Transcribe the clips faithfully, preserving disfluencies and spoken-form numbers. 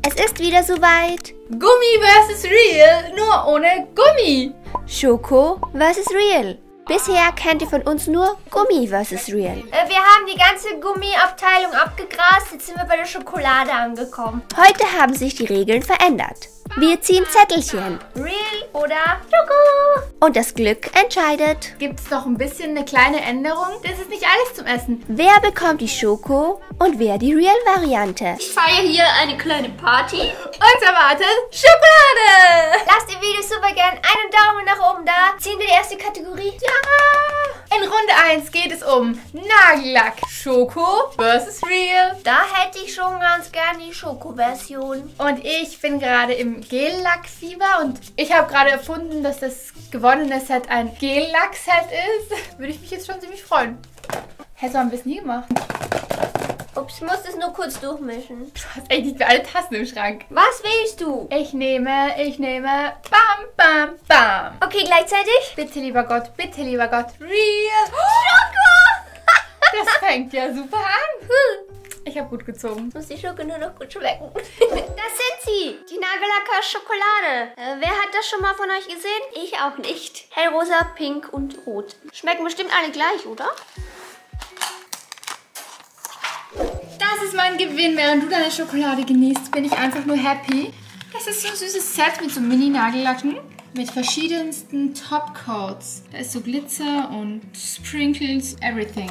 Es ist wieder soweit. Gummi versus Real, nur ohne Gummi. Schoko versus Real. Bisher kennt ihr von uns nur Gummi versus Real. Äh, wir haben die ganze Gummiabteilung abgegrast, jetzt sind wir bei der Schokolade angekommen. Heute haben sich die Regeln verändert. Wir ziehen Zettelchen. Real oder Schoko. Und das Glück entscheidet. Gibt es noch ein bisschen eine kleine Änderung? Das ist nicht alles zum Essen. Wer bekommt die Schoko und wer die Real-Variante? Ich feiere hier eine kleine Party. Uns erwartet Schokolade. Lasst dem Video super gern einen Daumen nach oben da. Ziehen wir die erste Kategorie. Ja. In Runde eins geht es um Nagellack. Schoko versus Real. Da hätte ich schon ganz gern die Schoko-Version. Und ich bin gerade im Gel-Lack-Fieber und ich habe gerade erfunden, dass das gewonnene Set ein Gel-Lack-Set ist. Würde ich mich jetzt schon ziemlich freuen. Hä, so haben wir es nie gemacht. Ups, ich muss das nur kurz durchmischen. Du hast echt nicht mehr alle Tassen im Schrank. Was willst du? Ich nehme, ich nehme, bam, bam, bam. Okay, gleichzeitig? Bitte, lieber Gott, bitte, lieber Gott. Real. Schoko! Das fängt ja super an. Ich habe gut gezogen. Muss die Schoko nur noch gut schmecken. Das sind sie, die Nagellacker Schokolade. Äh, wer hat das schon mal von euch gesehen? Ich auch nicht. Hellrosa, pink und rot. Schmecken bestimmt alle gleich, oder? Das ist mein Gewinn. Während du deine Schokolade genießt, bin ich einfach nur happy. Das ist so ein süßes Set mit so Mini-Nagellacken. Mit verschiedensten Topcoats. Da ist so Glitzer und Sprinkles, everything.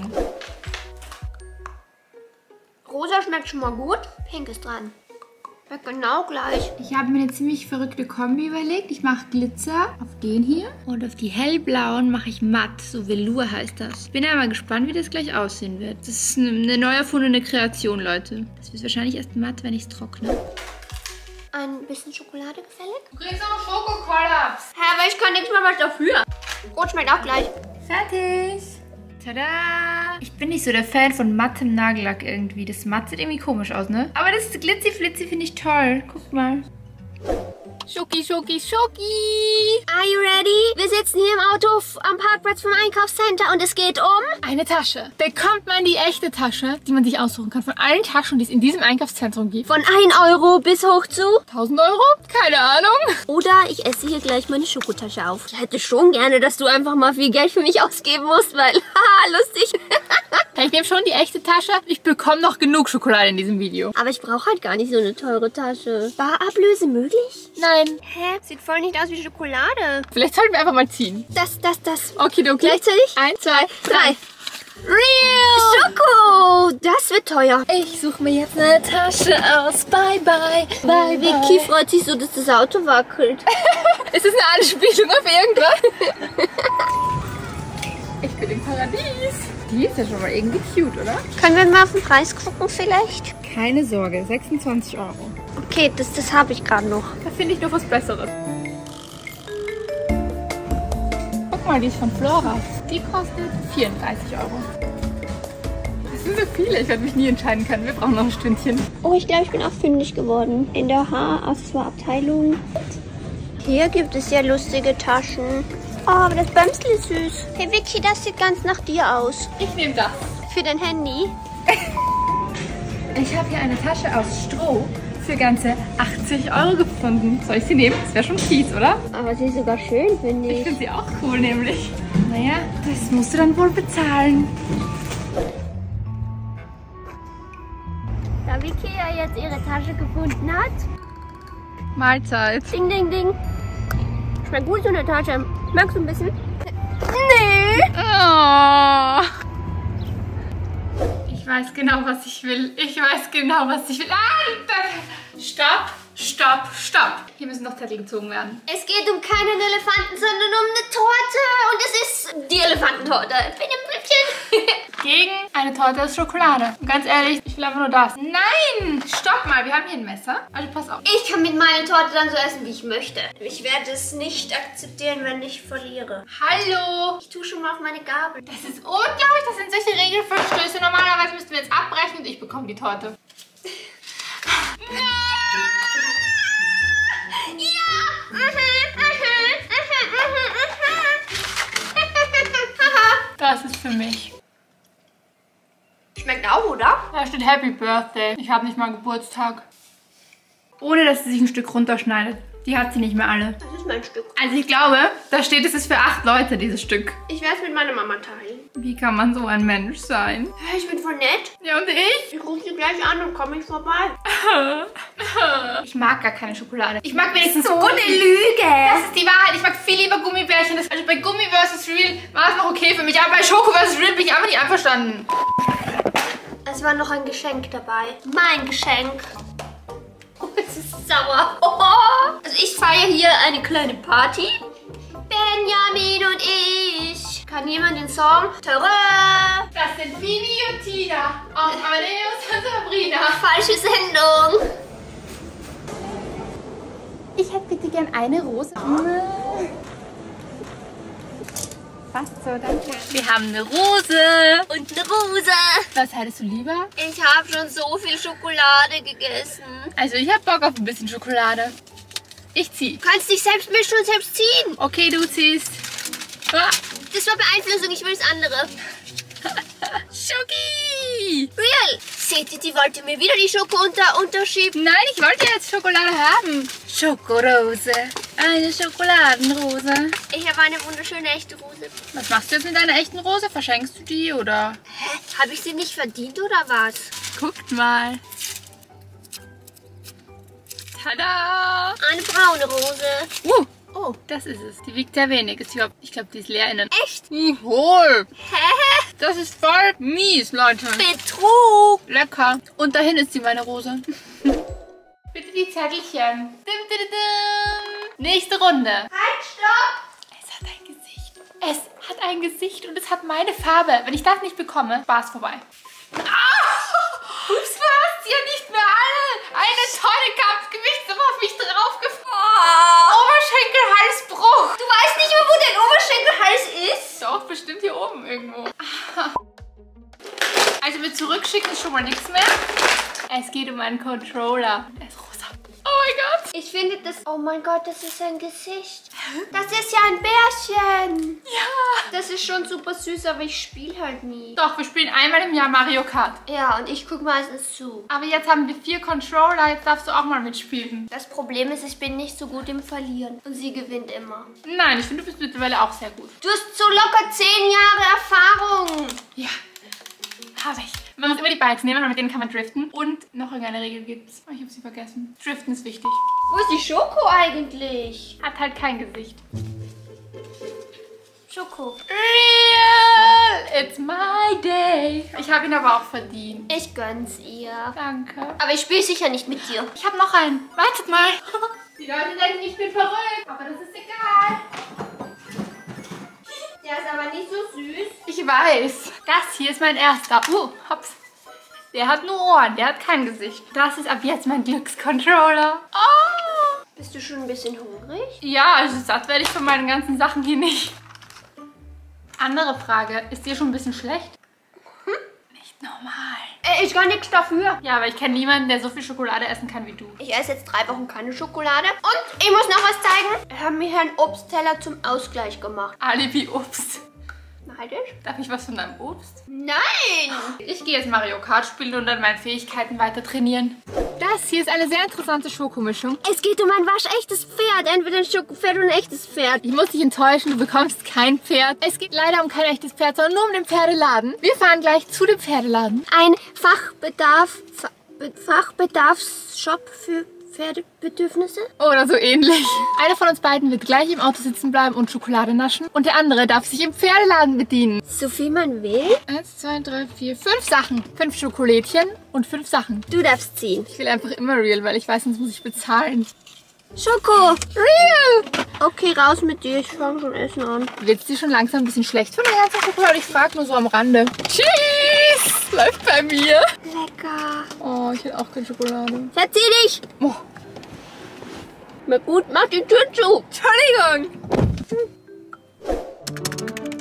Rosa schmeckt schon mal gut. Pink ist dran. Schmeckt genau gleich. Ich habe mir eine ziemlich verrückte Kombi überlegt. Ich mache Glitzer auf den hier. Und auf die hellblauen mache ich matt. So Velour heißt das. Ich bin ja mal gespannt, wie das gleich aussehen wird. Das ist eine, eine neu erfundene Kreation, Leute. Das wird wahrscheinlich erst matt, wenn ich es trockne. Ein bisschen Schokolade gefällig? Du kriegst auch Schokokollaps. Hä, aber ich kann nichts mehr was dafür. Rot schmeckt auch gleich. Fertig. Tada! Ich bin nicht so der Fan von mattem Nagellack irgendwie. Das matt sieht irgendwie komisch aus, ne? Aber das Glitzy-Flitzy finde ich toll. Guck mal. Schoki, Schoki, Schoki! Are you ready? Wir sitzen hier im Auto am Parkplatz vom Einkaufscenter und es geht um... Eine Tasche. Bekommt man die echte Tasche, die man sich aussuchen kann, von allen Taschen, die es in diesem Einkaufszentrum gibt? Von ein Euro bis hoch zu... tausend Euro? Keine Ahnung. Oder ich esse hier gleich meine Schokotasche auf. Ich hätte schon gerne, dass du einfach mal viel Geld für mich ausgeben musst, weil... Haha, lustig. Ich nehme schon die echte Tasche. Ich bekomme noch genug Schokolade in diesem Video. Aber ich brauche halt gar nicht so eine teure Tasche. Barablöse möglich? Nein. Hä? Sieht voll nicht aus wie Schokolade. Vielleicht sollten wir einfach mal ziehen. Das, das, das. Okay, okay. Gleichzeitig? Eins, zwei, drei. Real! Schoko! Das wird teuer. Ich suche mir jetzt eine Tasche aus. Bye, bye. Bye, Vicky freut sich so, dass das Auto wackelt. Ist das eine Anspielung auf irgendwas? Ich bin im Paradies. Die ist ja schon mal irgendwie cute, oder? Können wir mal auf den Preis gucken vielleicht? Keine Sorge, sechsundzwanzig Euro. Okay, das, das habe ich gerade noch. Da finde ich noch was Besseres. Guck mal, die ist von Flora. Die kostet vierunddreißig Euro. Das sind so viele, ich werde mich nie entscheiden können. Wir brauchen noch ein Stündchen. Oh, ich glaube, ich bin auch fündig geworden. In der Haaraccessoire-Abteilung. Hier gibt es ja lustige Taschen. Oh, aber das Bämsel ist süß. Hey Vicky, das sieht ganz nach dir aus. Ich nehme das. Für dein Handy? Ich habe hier eine Tasche aus Stroh für ganze achtzig Euro gefunden. Soll ich sie nehmen? Das wäre schon fies, oder? Aber sie ist sogar schön, finde ich. Ich finde sie auch cool, nämlich. Naja, das musst du dann wohl bezahlen. Da Vicky ja jetzt ihre Tasche gefunden hat. Mahlzeit. Ding, ding, ding. Schmeckt gut so eine Tasche. Magst du ein bisschen? Nee. Oh. Ich weiß genau, was ich will. Ich weiß genau, was ich will. Ah, stopp, stopp, stopp. Hier müssen noch Zettel gezogen werden. Es geht um keinen Elefanten, sondern um eine Torte. Und es ist die Elefantentorte. Bitte, bitte. Gegen eine Torte aus Schokolade. Und ganz ehrlich, ich will einfach nur das. Nein, stopp mal. Wir haben hier ein Messer. Also pass auf. Ich kann mit meiner Torte dann so essen, wie ich möchte. Ich werde es nicht akzeptieren, wenn ich verliere. Hallo. Ich tue schon mal auf meine Gabel. Das ist unglaublich. Das sind solche Regelverstöße. Normalerweise müssten wir jetzt abbrechen und ich bekomme die Torte. Das ist für mich. Schmeckt auch, oder? Da steht Happy Birthday. Ich habe nicht mal Geburtstag. Ohne, dass sie sich ein Stück runterschneidet. Die hat sie nicht mehr alle. Das ist mein Stück. Also ich glaube, da steht, es ist für acht Leute, dieses Stück. Ich werde es mit meiner Mama teilen. Wie kann man so ein Mensch sein? Ich bin voll nett. Ja, und ich? Ich rufe sie gleich an und komme ich vorbei. Ich mag gar keine Schokolade. Ich mag wenigstens So Gummi. eine Lüge. Das ist die Wahrheit. Ich mag viel lieber Gummibärchen. Das, also bei Gummi versus Real war es noch okay für mich. Aber bei Schoko versus Real bin ich einfach nicht einverstanden. Es war noch ein Geschenk dabei. Mein Geschenk. Oh, es ist sauer. Oh. Also ich feiere hier eine kleine Party. Benjamin und ich. Kann jemand den Song? Tada! Das sind Vivi und Tina. Aus Amadeus und Sabrina. Falsche Sendung. Ich hätte bitte gern eine Rose. Passt so, danke. Wir haben eine Rose. Und eine Rose. Was hättest du lieber? Ich habe schon so viel Schokolade gegessen. Also ich hab Bock auf ein bisschen Schokolade. Ich zieh. Du kannst dich selbst mischen und selbst ziehen. Okay, du ziehst. Ah. Das war Beeinflussung, ich will das andere. Schoki! Real! Seht ihr, die wollte mir wieder die Schoko unter unterschieben. Nein, ich wollte jetzt Schokolade haben. Schokorose. Eine Schokoladenrose. Ich habe eine wunderschöne echte Rose. Was machst du jetzt mit deiner echten Rose? Verschenkst du die oder? Hä? Habe ich sie nicht verdient oder was? Guckt mal. Tada! Eine braune Rose. Uh, oh, das ist es. Die wiegt sehr wenig. Ist überhaupt, ich glaube, die ist leer innen. Echt? Jawohl. Hä? Das ist voll mies, Leute. Betrug. Lecker. Und dahin ist sie, meine Rose. Bitte die Zettelchen. Dim, dim, dim. Nächste Runde. Halt, stopp. Es hat ein Gesicht. Es hat ein Gesicht und es hat meine Farbe. Wenn ich das nicht bekomme, war es vorbei. Ah! Ups, du hast ja nicht mehr alle. Eine tolle Kampfgewichtssumme auf mich draufgefallen. Oberschenkelhalsbruch. Du weißt nicht mehr, wo dein Oberschenkelhals ist? Doch, bestimmt hier oben irgendwo. Also mit zurückschicken ist schon mal nichts mehr. Es geht um einen Controller. Er ist rosa. Oh mein Gott. Ich finde das... Oh mein Gott, das ist ein Gesicht. Das ist ja ein Bärchen. Ja. Das ist schon super süß, aber ich spiele halt nie. Doch, wir spielen einmal im Jahr Mario Kart. Ja, und ich gucke meistens zu. Aber jetzt haben wir vier Controller, jetzt darfst du auch mal mitspielen. Das Problem ist, ich bin nicht so gut im Verlieren. Und sie gewinnt immer. Nein, ich finde, du bist mittlerweile auch sehr gut. Du hast so locker zehn Jahre Erfahrung. Ja, habe ich. Man muss immer die Bikes nehmen, weil mit denen kann man driften. Und noch irgendeine Regel gibt's. Oh, ich habe sie vergessen. Driften ist wichtig. Wo ist die Schoko eigentlich? Hat halt kein Gesicht. Schoko. Real, it's my day. Ich habe ihn aber auch verdient. Ich gönn's ihr. Danke. Aber ich spiele sicher nicht mit dir. Ich habe noch einen. Wartet mal. Die Leute denken, ich bin verrückt. Aber das ist egal. Der ist aber nicht so süß. Ich weiß. Das hier ist mein erster. Uh, hops. Der hat nur Ohren, der hat kein Gesicht. Das ist ab jetzt mein Glückscontroller. Oh. Bist du schon ein bisschen hungrig? Ja, also satt werde ich von meinen ganzen Sachen hier nicht. Andere Frage. Ist dir schon ein bisschen schlecht? Hm? Nicht normal. Äh, ich kann nichts dafür. Ja, aber ich kenne niemanden, der so viel Schokolade essen kann wie du. Ich esse jetzt drei Wochen keine Schokolade. Und ich muss noch was zeigen. Wir haben mir hier einen Obstteller zum Ausgleich gemacht. Alibi-Obst. Neidisch? Darf ich was von deinem Obst? Nein! Ich gehe jetzt Mario Kart spielen und an meinen Fähigkeiten weiter trainieren. Das hier ist eine sehr interessante Schokomischung. Es geht um ein waschechtes Pferd. Entweder ein Schokopferd oder ein echtes Pferd. Ich muss dich enttäuschen, du bekommst kein Pferd. Es geht leider um kein echtes Pferd, sondern nur um den Pferdeladen. Wir fahren gleich zu dem Pferdeladen. Ein Fachbedarf... Fa Fachbedarfsshop für Pferdebedürfnisse? Oder so ähnlich. Einer von uns beiden wird gleich im Auto sitzen bleiben und Schokolade naschen. Und der andere darf sich im Pferdeladen bedienen. So viel man will. Eins, zwei, drei, vier, fünf Sachen. Fünf Schokolädchen und fünf Sachen. Du darfst ziehen. Ich will einfach immer Real, weil ich weiß, sonst muss ich bezahlen. Schoko! Real! Okay, raus mit dir. Ich fange schon Essen an. Wird's dir schon langsam ein bisschen schlecht von der ganzen Schokolade? Ich frage nur so am Rande. Tschüss! Läuft bei mir. Lecker. Oh, ich will auch keine Schokolade. Verzieh dich! Oh. Na gut, mach die Tür zu. Entschuldigung!